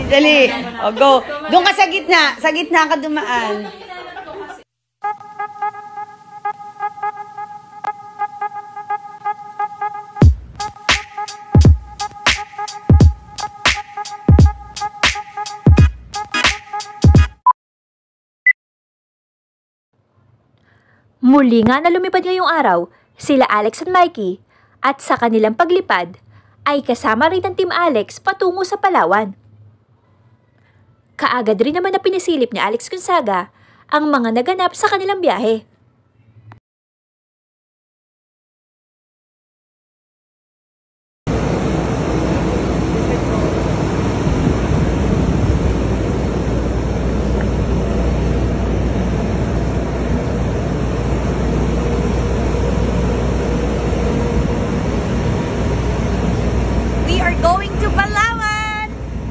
Dali. O, go. Doon ka sa gitna. Sa gitna ka dumaan. Muli nga na lumipad ngayong araw, sila Alex at Mikey, at sa kanilang paglipad, ay kasama rin ng Team Alex patungo sa Palawan. Kaagad rin naman na pinisilip ni Alex Gonzaga ang mga naganap sa kanilang biyahe. We are going to Palawan!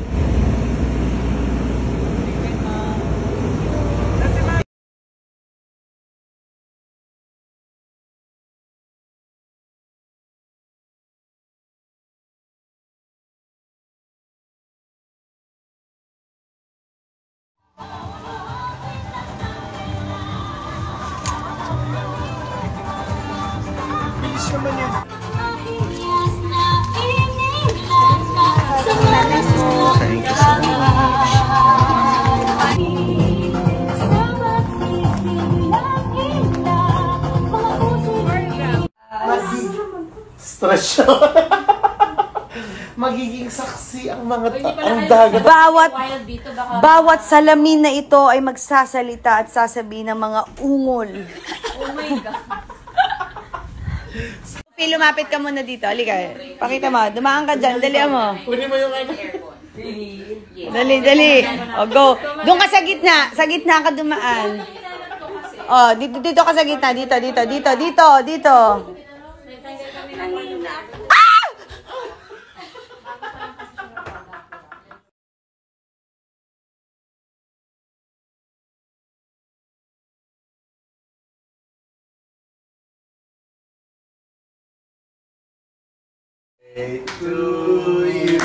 Bilis naman yan. Thank you so much. Stress siya. Magiging saksi ang mga ang dagat. Bawat salamin na ito ay magsasalita at sasabihin ng mga ungol. Oh my God. Sophie, lumapit ka muna dito. Halika. Pakita mo. Dumaan ka dyan. Dali mo. Kunin mo yung ano. Dali. O, go. Doon ka sa gitna. Sa gitna ka dumaan. O, dito ka sa gitna. Dito. Ah! To you.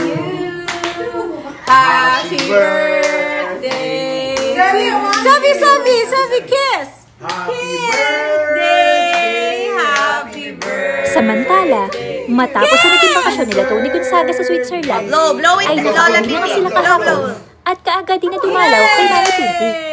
Happy birthday. Sabi, kiss. Happy birthday. Happy birthday. Samantala, matapos na naging bakasyon nila Tony Gonzaga sa Switzerland, Blow it. ay nakauwi na sila kahapon at kaagad din na dumalaw kay Mami Pinti.